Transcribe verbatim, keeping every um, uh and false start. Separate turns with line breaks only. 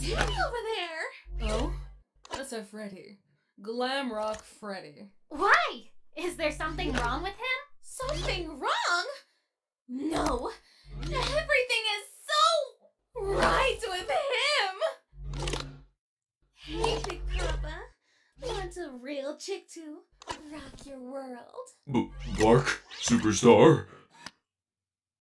doing over there?
Oh? That's a Freddy. Glam Rock Freddy.
Why? Is there something wrong with him? Something wrong? No. Everything is so right with him. Hey, Big Papa. Want a real chick to rock your world?
B Bark, superstar.